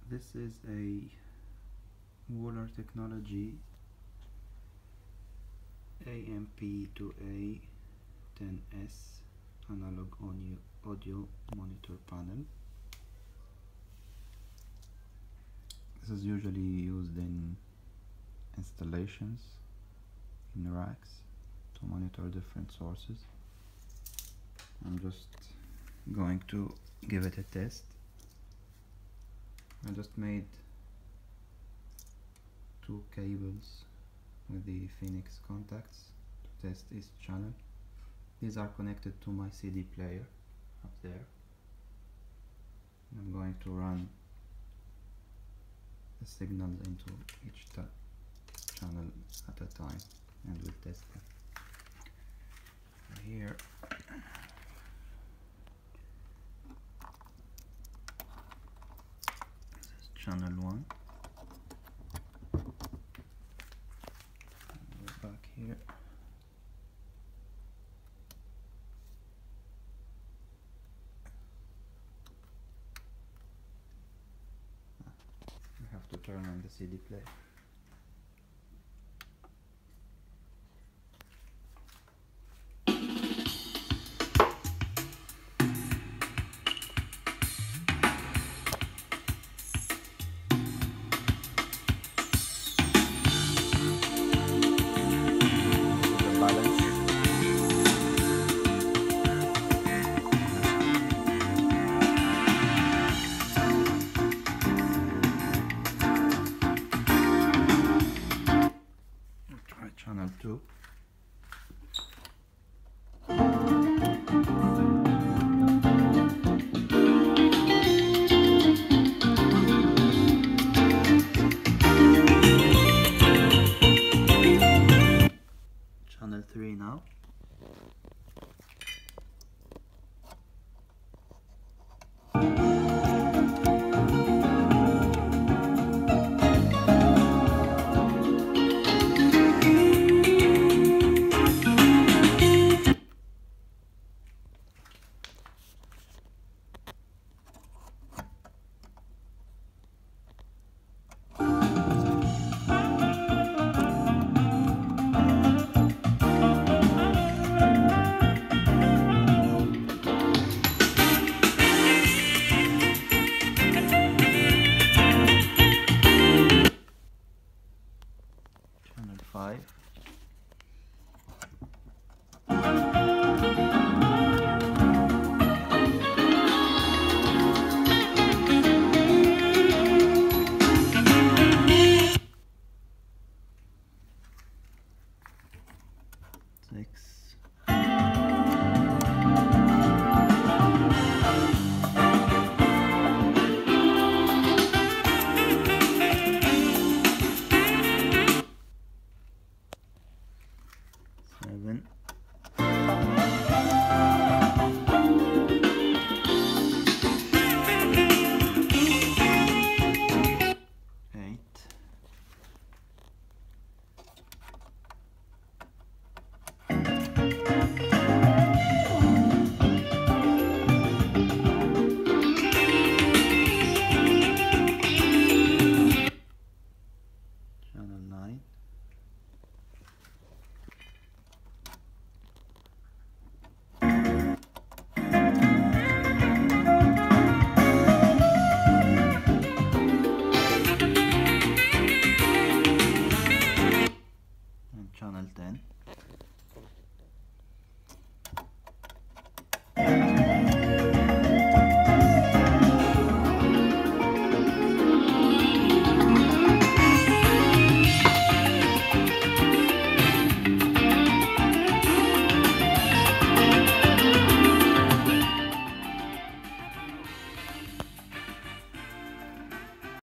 This is a Wooler Technology AMP2A10S analog audio monitor panel. This is usually used in installations in racks to monitor different sources. I'm just going to give it a test. I just made two cables with the Phoenix contacts to test each channel. These are connected to my CD player up there. I'm going to run the signals into each channel at a time, and we'll test them. Here this is channel 1. We're back here. We have to turn on the CD player.